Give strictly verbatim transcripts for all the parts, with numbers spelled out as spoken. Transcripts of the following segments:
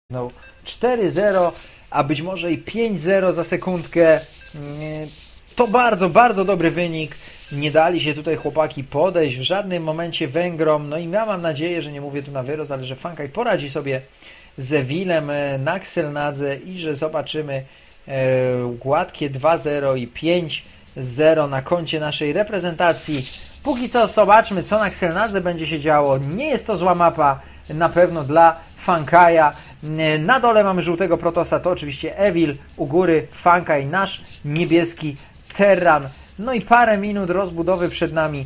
No, cztery zero, a być może i pięć zero za sekundkę. To bardzo, bardzo dobry wynik. Nie dali się tutaj chłopaki podejść w żadnym momencie Węgrom. No i ja mam nadzieję, że nie mówię tu na wyrost, ale że Funkai poradzi sobie z Ewilem na Xelnadze i że zobaczymy gładkie dwa zero i pięć zero na koncie naszej reprezentacji. Póki co zobaczmy, co na Xelnadze będzie się działo. Nie jest to zła mapa na pewno dla Funkaja. Na dole mamy żółtego Protosa, to oczywiście Evil, u góry Funkai, nasz niebieski Terran. No i parę minut rozbudowy przed nami.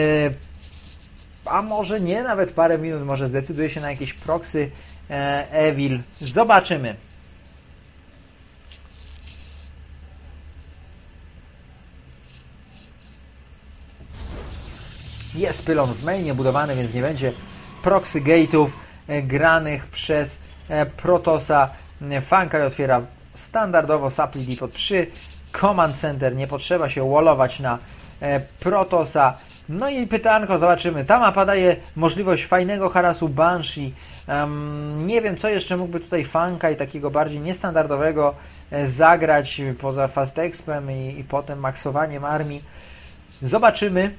A może nie nawet parę minut, może zdecyduje się na jakieś proxy Evil. Zobaczymy. Jest pylon w mainie budowany, więc nie będzie proxy gate'ów granych przez Protosa. Funkai otwiera standardowo Supply Depot przy Command Center. Nie potrzeba się wallować na Protosa. No i pytanko, zobaczymy. Ta mapa daje możliwość fajnego harasu Banshee. Um, nie wiem, co jeszcze mógłby tutaj Funkai takiego bardziej niestandardowego zagrać poza Fast Expem i, i potem maksowaniem armii. Zobaczymy.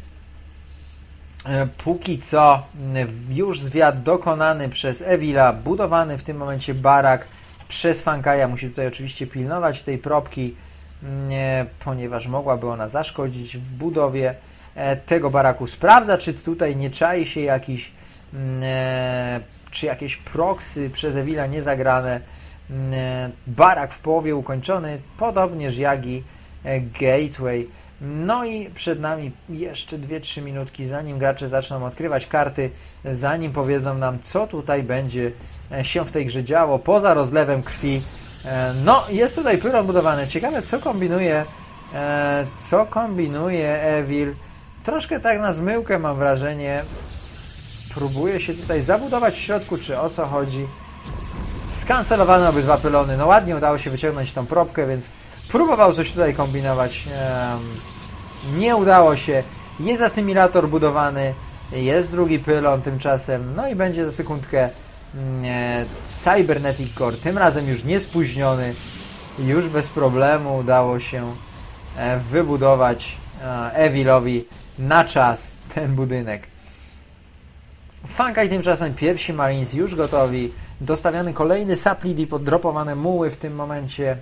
Póki co już zwiat dokonany przez Evila, budowany w tym momencie barak przez Funkaja. Musi tutaj oczywiście pilnować tej propki, ponieważ mogłaby ona zaszkodzić w budowie tego baraku. Sprawdza, czy tutaj nie czai się jakiś, czy jakieś proxy przez Evila niezagrane. Barak w połowie ukończony, podobnież jak i Gateway. No i przed nami jeszcze dwie trzy minutki, zanim gracze zaczną odkrywać karty, zanim powiedzą nam, co tutaj będzie się w tej grze działo, poza rozlewem krwi. No, jest tutaj pylon budowany. Ciekawe, co kombinuje, co kombinuje Evil. Troszkę tak na zmyłkę mam wrażenie. Próbuje się tutaj zabudować w środku, czy o co chodzi. Skancelowane obydwa pylony. No ładnie udało się wyciągnąć tą propkę, więc próbował coś tutaj kombinować. Nie udało się. Jest asymilator budowany. Jest drugi pylon tymczasem. No i będzie za sekundkę Cybernetic Core. Tym razem już nie spóźniony. Już bez problemu udało się wybudować Evilowi na czas ten budynek. Funkai tymczasem pierwsi Marines już gotowi. Dostawiany kolejny Supply Depot, dropowane muły w tym momencie.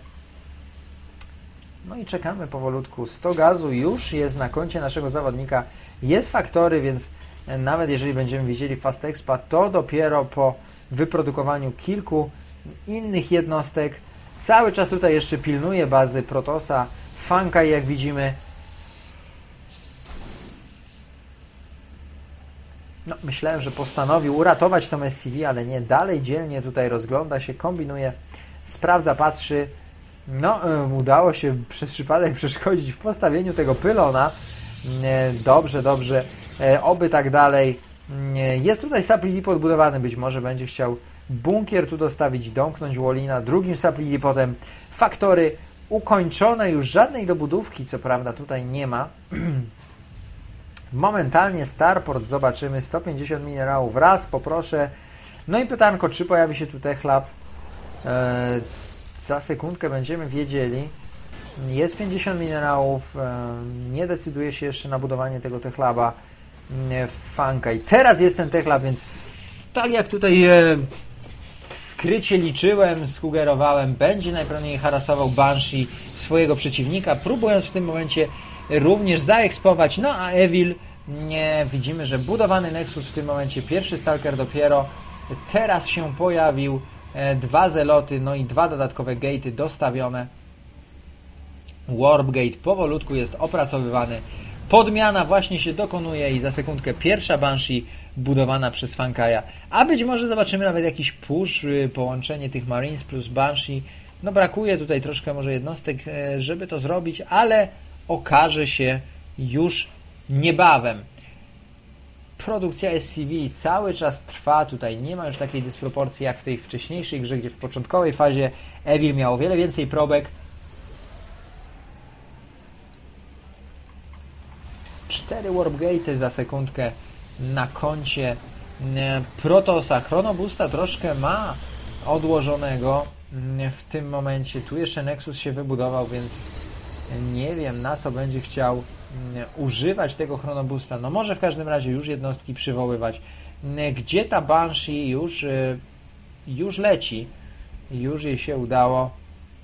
No i czekamy powolutku. sto gazu już jest na koncie naszego zawodnika. Jest faktory, więc nawet jeżeli będziemy widzieli Fast Expa, to dopiero po wyprodukowaniu kilku innych jednostek. Cały czas tutaj jeszcze pilnuje bazy Protosa. Funkai, jak widzimy, no, myślałem, że postanowił uratować tą S C V, ale nie. Dalej dzielnie tutaj rozgląda się, kombinuje, sprawdza, patrzy. No, udało się przez przypadek przeszkodzić w postawieniu tego pylona. Dobrze, dobrze. Oby tak dalej. Jest tutaj Supply Depot budowany. Być może będzie chciał bunkier tu dostawić, domknąć Wallina. Drugim Supply Depotem faktory ukończone. Już żadnej dobudówki, co prawda, tutaj nie ma. Momentalnie Starport zobaczymy. sto pięćdziesiąt minerałów raz, poproszę. No i pytanko, czy pojawi się tu Techlab? Eee, za sekundkę będziemy wiedzieli. Jest pięćdziesiąt minerałów. Eee, nie decyduje się jeszcze na budowanie tego Techlaba. Eee, Funkai. Teraz jest ten Techlab, więc tak jak tutaj e, skrycie liczyłem, sugerowałem, będzie najpewniej harasował Banshee swojego przeciwnika, próbując w tym momencie również zaekspować. No a Evil, nie, widzimy, że budowany Nexus w tym momencie, pierwszy Stalker dopiero teraz się pojawił, e, dwa zeloty, no i dwa dodatkowe gate'y dostawione. Warp Gate powolutku jest opracowywany. Podmiana właśnie się dokonuje i za sekundkę pierwsza Banshee budowana przez Funkaja. A być może zobaczymy nawet jakiś push, połączenie tych Marines plus Banshee. No brakuje tutaj troszkę może jednostek, żeby to zrobić, ale okaże się już niebawem. Produkcja S C V cały czas trwa, tutaj nie ma już takiej dysproporcji jak w tej wcześniejszej grze, gdzie w początkowej fazie Evil miał o wiele więcej probek. cztery Warp Gate za sekundkę na koncie Protosa. Chronobusta troszkę ma odłożonego w tym momencie. Tu jeszcze Nexus się wybudował, więc nie wiem, na co będzie chciał używać tego chronobusta. No może w każdym razie już jednostki przywoływać. Gdzie ta Banshee już, już leci. Już jej się udało.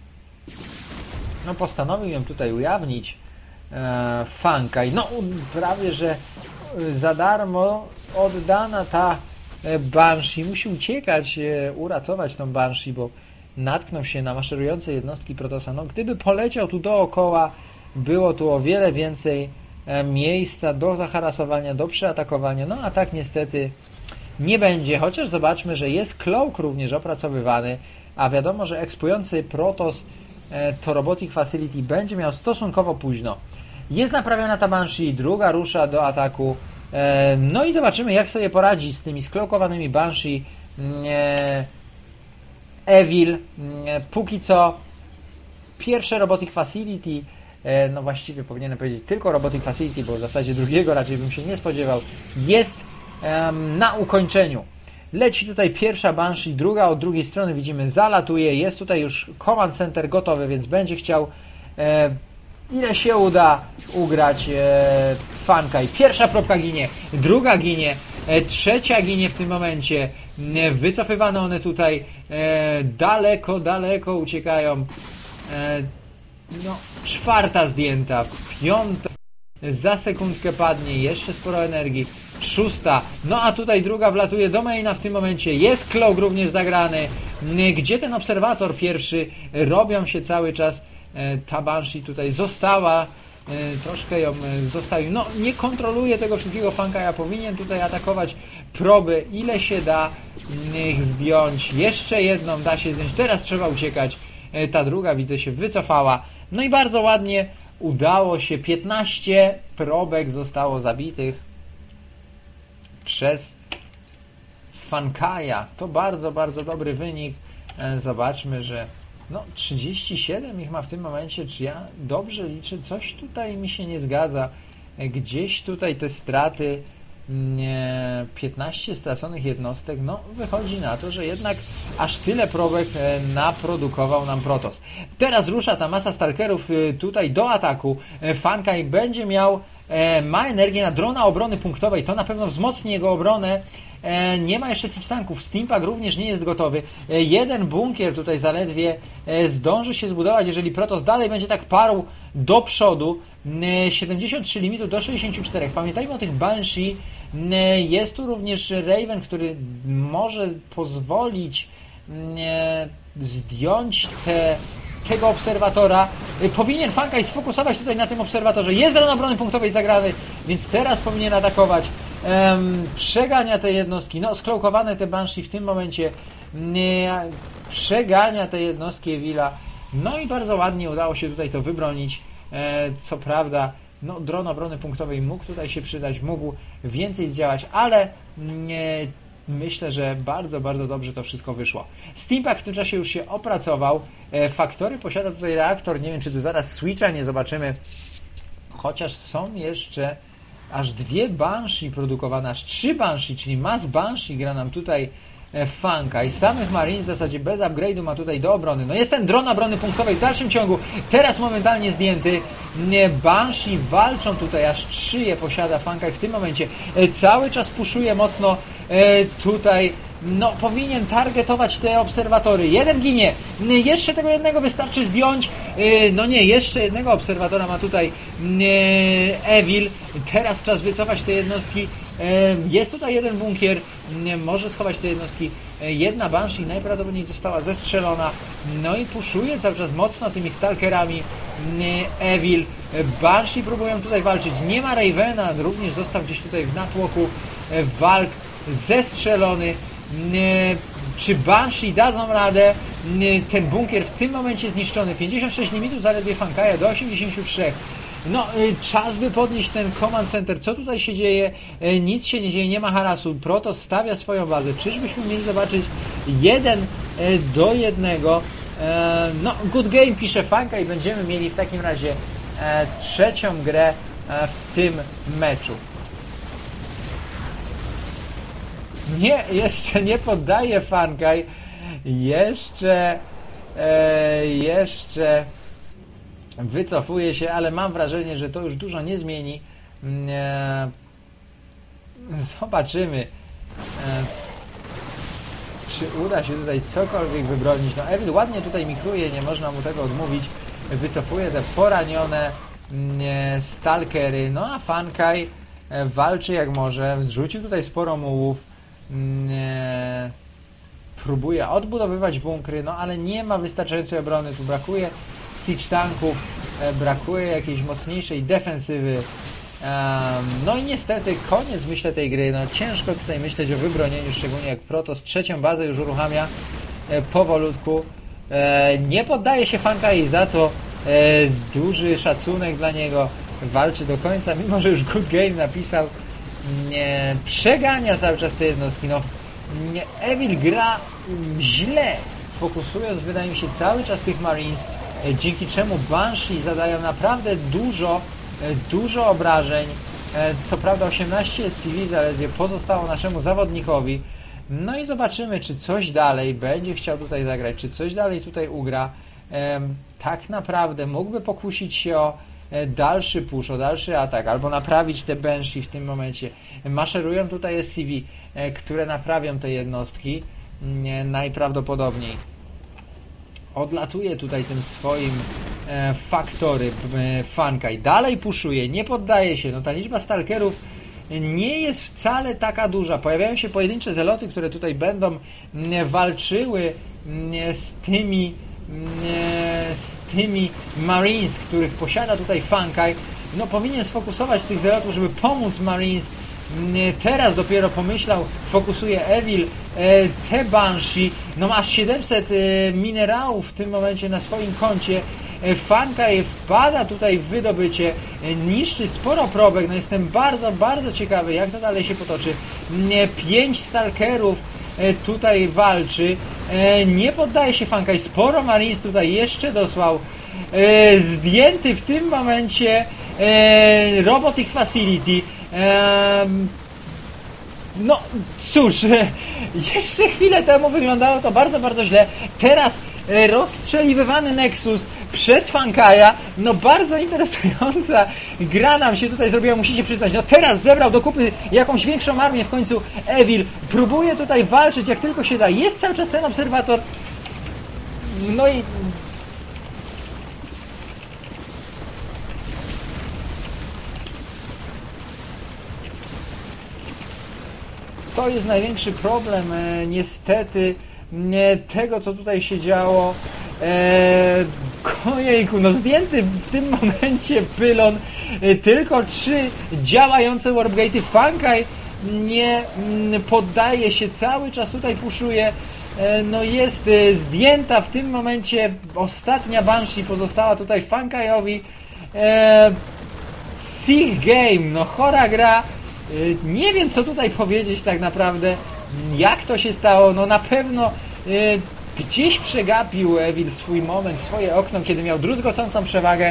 No postanowił ją tutaj ujawnić. E, Funkai. No prawie, że za darmo oddana ta Banshee. Musi uciekać, e, uratować tą Banshee, bo natknął się na maszerujące jednostki Protosa. No gdyby poleciał tu dookoła, było tu o wiele więcej e, miejsca do zaharasowania, do przeatakowania. No a tak niestety nie będzie. Chociaż zobaczmy, że jest Cloak również opracowywany, a wiadomo, że ekspujący Protoss e, to Robotic Facility będzie miał stosunkowo późno. Jest naprawiona ta Banshee, druga rusza do ataku. E, no i zobaczymy, jak sobie poradzi z tymi skloukowanymi Banshee e, Evil. E, póki co pierwsze Robotic Facility, e, no właściwie powinienem powiedzieć tylko Robotic Facility, bo w zasadzie drugiego raczej bym się nie spodziewał, jest e, na ukończeniu. Leci tutaj pierwsza Banshee, druga od drugiej strony widzimy zalatuje, jest tutaj już Command Center gotowy, więc będzie chciał e, ile się uda ugrać e, Funkai. Pierwsza propka ginie, druga ginie, e, trzecia ginie w tym momencie, e, wycofywane one tutaj e, daleko, daleko uciekają. E, no, czwarta zdjęta, piąta za sekundkę padnie, jeszcze sporo energii. Szósta, no a tutaj druga wlatuje do maina w tym momencie, jest Cloak również zagrany, gdzie ten obserwator pierwszy, robią się cały czas, ta Banshee tutaj została, troszkę ją zostawił, no nie kontroluje tego wszystkiego Funkai, powinien tutaj atakować proby, ile się da ich zdjąć, jeszcze jedną da się zdjąć, teraz trzeba uciekać, ta druga widzę się wycofała, no i bardzo ładnie udało się, piętnaście probek zostało zabitych przez Funkaja. To bardzo, bardzo dobry wynik. Zobaczmy, że no trzydzieści siedem ich ma w tym momencie. Czy ja dobrze liczę? Coś tutaj mi się nie zgadza. Gdzieś tutaj te straty, piętnaście straconych jednostek, no wychodzi na to, że jednak aż tyle probek naprodukował nam Protoss. Teraz rusza ta masa Stalkerów tutaj do ataku. Funkai będzie miał, ma energię na drona obrony punktowej, to na pewno wzmocni jego obronę. Nie ma jeszcze siege tanków, Steampunk również nie jest gotowy. Jeden bunkier tutaj zaledwie zdąży się zbudować, jeżeli Protoss dalej będzie tak parł do przodu. siedemdziesiąt trzy limitu do sześćdziesięciu czterech. Pamiętajmy o tych Banshee. Jest tu również Raven, który może pozwolić zdjąć te, tego obserwatora. Powinien Funkai sfokusować tutaj na tym obserwatorze. Jest dron obrony punktowej zagrany, więc teraz powinien atakować. Um, przegania te jednostki. No, sklokowane te Banshee w tym momencie. Nie, przegania te jednostki Evila. No i bardzo ładnie udało się tutaj to wybronić. E, co prawda, no, dron obrony punktowej mógł tutaj się przydać, mógł więcej zdziałać, ale nie, myślę, że bardzo, bardzo dobrze to wszystko wyszło. Steampunk w tym czasie już się opracował. E, Factory posiada tutaj reaktor. Nie wiem, czy tu zaraz Switcha nie zobaczymy. Chociaż są jeszcze aż dwie Banshee produkowane, aż trzy Banshee, czyli Mass Banshee gra nam tutaj Funkai. Samych Marines w zasadzie bez upgrade'u ma tutaj do obrony. No jest ten dron obrony punktowej w dalszym ciągu. Teraz momentalnie zdjęty. Banshee walczą tutaj, aż trzy je posiada Funkai w tym momencie. Cały czas puszuje mocno tutaj. No, powinien targetować te obserwatory. Jeden ginie. Jeszcze tego jednego wystarczy zdjąć. No nie, jeszcze jednego obserwatora ma tutaj Evil. Teraz czas wycofać te jednostki. Jest tutaj jeden bunkier. Może schować te jednostki. Jedna Banshee najprawdopodobniej została zestrzelona. No i puszuje cały czas mocno tymi stalkerami Evil. Banshee próbują tutaj walczyć. Nie ma Ravena. Również został gdzieś tutaj w natłoku walk. Zestrzelony. Czy Banshee dadzą radę? Ten bunkier w tym momencie zniszczony. pięćdziesiąt sześć limitów zaledwie Funkaja do osiemdziesięciu trzech. No, czas by podnieść ten command center. Co tutaj się dzieje? Nic się nie dzieje, nie ma harasu. Protoss stawia swoją bazę. Czyżbyśmy mieli zobaczyć jeden do jednego? No, good game pisze Funkai i będziemy mieli w takim razie trzecią grę w tym meczu. Nie, jeszcze nie poddaje Funkai. jeszcze e, jeszcze wycofuje się, ale mam wrażenie, że to już dużo nie zmieni. E, zobaczymy, e, czy uda się tutaj cokolwiek wybronić. No Evil ładnie tutaj mikruje, nie można mu tego odmówić. Wycofuje te poranione e, stalkery, no a Funkai e, walczy jak może, zrzucił tutaj sporo mułów, e, próbuje odbudowywać bunkry, no ale nie ma wystarczającej obrony, tu brakuje siege tanków, e, brakuje jakiejś mocniejszej defensywy. Um, no i niestety koniec, myślę, tej gry. No ciężko tutaj myśleć o wybronieniu, szczególnie jak Protoss trzecią bazę już uruchamia e, powolutku. E, nie poddaje się Funkai i za to e, duży szacunek dla niego. Walczy do końca, mimo że już Good Game napisał. Nie, przegania cały czas te jednostki. No, nie, Evil gra źle, fokusując, wydaje mi się, cały czas tych Marines, e, dzięki czemu Banshee zadają naprawdę dużo dużo obrażeń, co prawda osiemnaście C V zaledwie pozostało naszemu zawodnikowi. No i zobaczymy, czy coś dalej będzie chciał tutaj zagrać, czy coś dalej tutaj ugra. Tak naprawdę mógłby pokusić się o dalszy push, o dalszy atak, albo naprawić te Banshee w tym momencie. Maszerują tutaj S C V, które naprawią te jednostki najprawdopodobniej. Odlatuje tutaj tym swoim e, faktory e, Funkai. Dalej puszuje, nie poddaje się. No ta liczba stalkerów nie jest wcale taka duża. Pojawiają się pojedyncze zeloty, które tutaj będą m, walczyły m, z tymi m, z tymi Marines, których posiada tutaj Funkai. No powinien sfokusować tych zelotów, żeby pomóc Marines. Teraz dopiero pomyślał, fokusuje Evil, e, te Banshee, no masz siedemset e, minerałów w tym momencie na swoim koncie. e, Funkai wpada tutaj w wydobycie, e, niszczy sporo probek. No jestem bardzo, bardzo ciekawy, jak to dalej się potoczy. e, Pięć stalkerów e, tutaj walczy, e, nie poddaje się Funkai, sporo Marines tutaj jeszcze dosłał. e, Zdjęty w tym momencie e, Robotic Facility. Ehm, no cóż, jeszcze chwilę temu wyglądało to bardzo, bardzo źle. Teraz e, rozstrzeliwywany Nexus przez Funkaja, no bardzo interesująca gra nam się tutaj zrobiła, musicie przyznać. No teraz zebrał do kupy jakąś większą armię w końcu Evil. Próbuje tutaj walczyć jak tylko się da. Jest cały czas ten obserwator. No i to jest największy problem, e, niestety, nie, tego co tutaj się działo. E, ojejku, no zdjęty w tym momencie pylon, e, tylko trzy działające warpgate'y. Funkai nie m, poddaje się, cały czas tutaj puszuje. E, no jest e, zdjęta w tym momencie ostatnia Banshee, pozostała tutaj Funkaiowi. E, Sick Game, no chora gra. Nie wiem co tutaj powiedzieć tak naprawdę, jak to się stało. No na pewno y, gdzieś przegapił Evil swój moment, swoje okno, kiedy miał druzgocącą przewagę.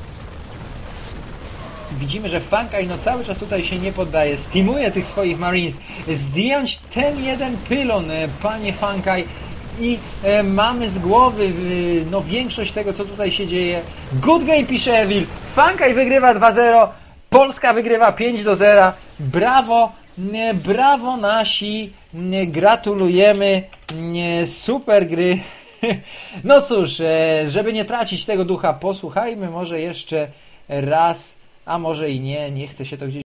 Widzimy, że Funkai no cały czas tutaj się nie poddaje, steamuje tych swoich Marines. Zdjąć ten jeden pylon, panie Funkai, i e, mamy z głowy y, no większość tego co tutaj się dzieje. Good game, pisze Evil. Funkai wygrywa dwa zero. Polska wygrywa pięć do zera. Brawo, brawo nasi, gratulujemy, super gry. No cóż, żeby nie tracić tego ducha, posłuchajmy może jeszcze raz, a może i nie, nie chce się to gdzieś